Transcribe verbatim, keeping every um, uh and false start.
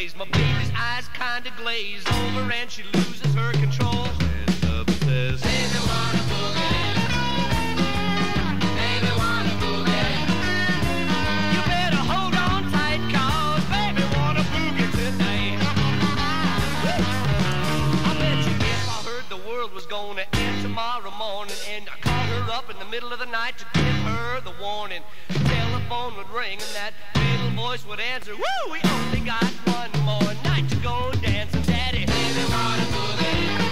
ways. My baby's eyes kinda glaze over and she loses her control. Stands up and says, baby wanna boogie, baby wanna boogie. You better hold on tight, cause baby wanna boogie tonight. I bet you if I heard the world was gonna end tomorrow morning and I called her up in the middle of the night to give her the warning, the telephone would ring and that little voice would answer, woo, we only got one more night to go dancing, daddy. Baby wanna boogie.